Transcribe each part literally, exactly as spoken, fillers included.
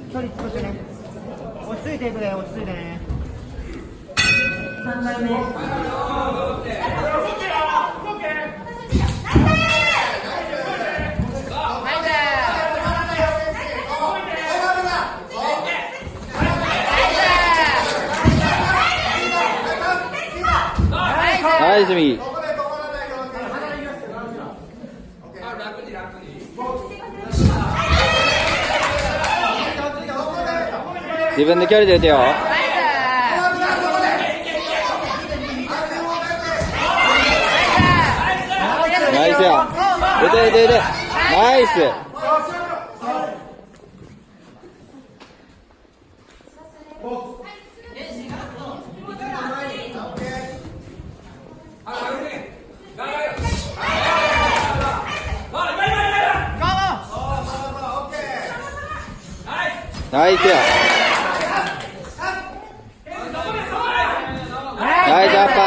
距離作ってね。落ち着いていくね、落ち着いてね。さんかいめ。 ナイスミー。自分で距離で打てよ。ナイスよ。打て打て打て。ナイス。ナイスよ。ナイスアッパ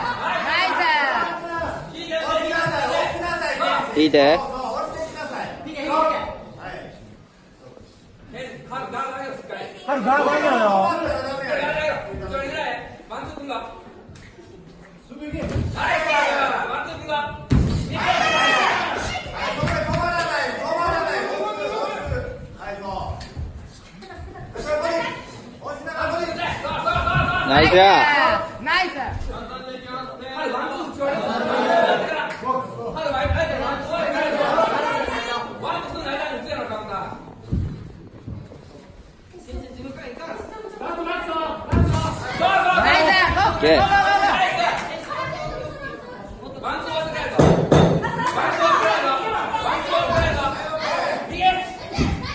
ー。引いて。 ハルガード上げろよ。 ナイスや。 ナイス。 オッケー。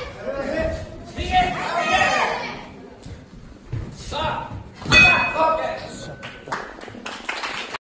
さあ